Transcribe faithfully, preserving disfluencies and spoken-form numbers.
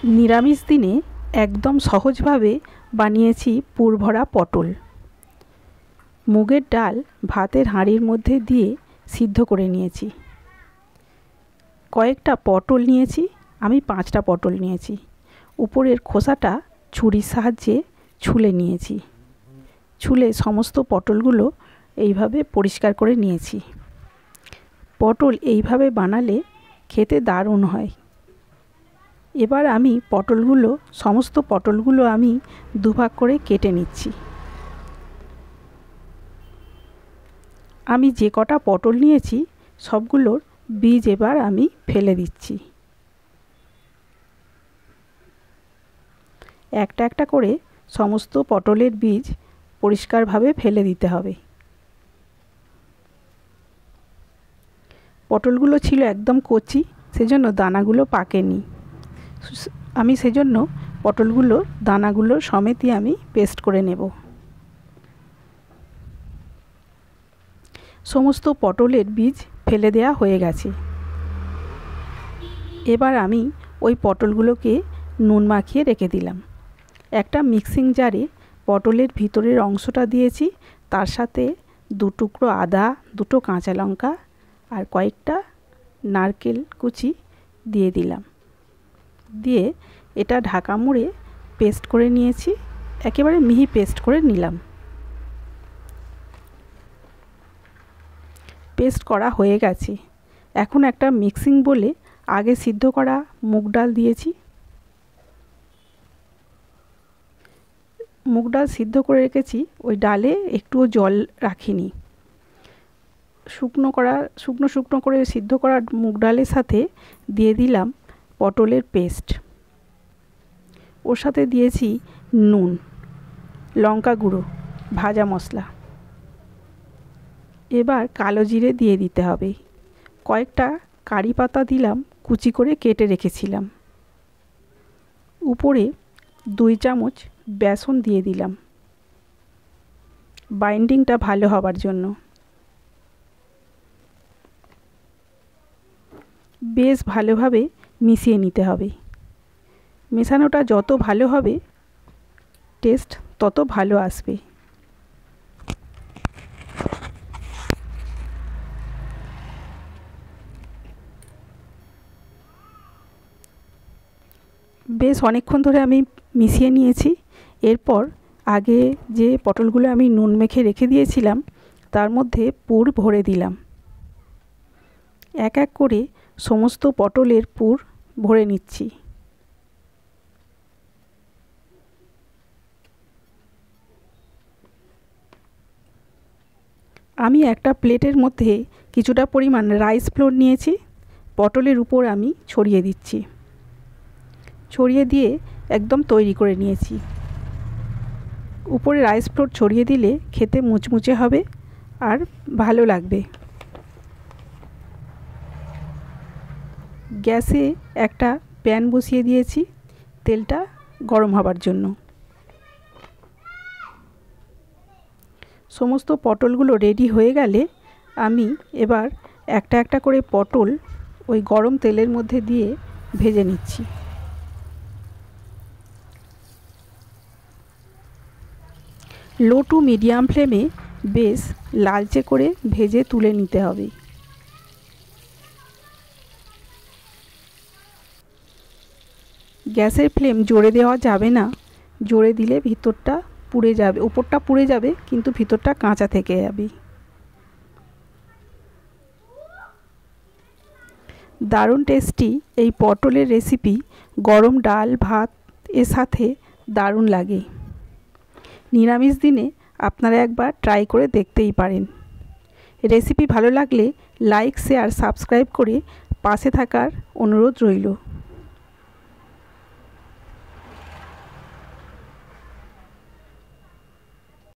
নিরামিষ দিনে একদম সহজভাবে বানিয়েছি পুর ভরা পটল। মুগের ডাল ভাতের হাঁড়ির মধ্যে দিয়ে সিদ্ধ করে নিয়েছি। কয়েকটা পটল নিয়েছি, আমি পাঁচটা পটল নিয়েছি। উপরের খোসাটা ছুরির সাহায্যে ছুলে নিয়েছি। ছুলে সমস্ত পটলগুলো এইভাবে পরিষ্কার করে নিয়েছি। পটল এইভাবে বানালে খেতে দারুণ হয়। এবার আমি পটলগুলো সমস্ত পটলগুলো আমি দুভাগ করে কেটে নিচ্ছি। আমি যে কটা পটল নিয়েছি সবগুলোর বীজ এবার আমি ফেলে দিচ্ছি। একটা একটা করে সমস্ত পটলের বীজ পরিষ্কারভাবে ফেলে দিতে হবে। পটলগুলো ছিল একদম কচি, সেজন্য দানাগুলো পাকেনি। আমি সেজন্য পটলগুলো দানাগুলো সমেতই আমি পেস্ট করে নেব। সমস্ত পটলের বীজ ফেলে দেওয়া হয়ে গেছে। এবার আমি ওই পটলগুলোকে নুন মাখিয়ে রেখে দিলাম। একটা মিক্সিং জারে পটলের ভিতরের অংশটা দিয়েছি, তার সাথে দু টুকরো আদা, দুটো কাঁচা লঙ্কা আর কয়েকটা নারকেল কুচি দিয়ে দিলাম। দিয়ে এটা ঢাকা মুড়ে পেস্ট করে নিয়েছি, একেবারে মিহি পেস্ট করে নিলাম। পেস্ট করা হয়ে গেছে। এখন একটা মিক্সিং বলে আগে সিদ্ধ করা মুগ ডাল দিয়েছি। মুগ ডাল সিদ্ধ করে রেখেছি, ওই ডালে একটুও জল রাখিনি। শুকনো করা শুকনো শুকনো করে সিদ্ধ করা মুগ ডালের সাথে দিয়ে দিলাম পটলের পেস্ট। ওর সাথে দিয়েছি নুন, লঙ্কা গুঁড়ো, ভাজা মশলা। এবার কালো জিরে দিয়ে দিতে হবে। কয়েকটা কারি পাতা দিলাম, কুচি করে কেটে রেখেছিলাম। উপরে দুই চামচ বেসন দিয়ে দিলাম বাইন্ডিংটা ভালো হবার জন্য। বেশ ভালোভাবে মিশিয়ে নিতে হবে। মেশানোটা যত ভালো হবে টেস্ট তত ভালো আসবে। বেশ অনেকক্ষণ ধরে আমি মিশিয়ে নিয়েছি। এরপর আগে যে পটলগুলো আমি নুন মেখে রেখে দিয়েছিলাম তার মধ্যে পুর ভরে দিলাম। এক এক করে সমস্ত পটলের পুর ভরে নিচ্ছি। আমি একটা প্লেটের মধ্যে কিছুটা পরিমাণ রাইস ফ্লোর নিয়েছি, পটলের উপর আমি ছড়িয়ে দিচ্ছি। ছড়িয়ে দিয়ে একদম তৈরি করে নিয়েছি। উপরে রাইস ফ্লোর ছড়িয়ে দিলে খেতে মুচমুচে হবে আর ভালো লাগবে। গ্যাসে একটা প্যান বসিয়ে দিয়েছি তেলটা গরম হবার জন্য। সমস্ত পটলগুলো রেডি হয়ে গেলে আমি এবার একটা একটা করে পটল ওই গরম তেলের মধ্যে দিয়ে ভেজে নিচ্ছি। লো টু মিডিয়াম ফ্লেমে বেশ লালচে করে ভেজে তুলে নিতে হবে। গ্যাসের ফ্লেম জোরে দেওয়া যাবে না, জোরে দিলে ভিতরটা পুড়ে যাবে, উপরটা পুড়ে যাবে কিন্তু ভিতরটা কাঁচা থেকে যাবে। দারুণ টেস্টি এই পটলের রেসিপি গরম ডাল ভাত এর সাথে দারুণ লাগে। নিরামিষ দিনে আপনারা একবার ট্রাই করে দেখতেই পারেন। রেসিপি ভালো লাগলে লাইক, শেয়ার, সাবস্ক্রাইব করে পাশে থাকার অনুরোধ রইল।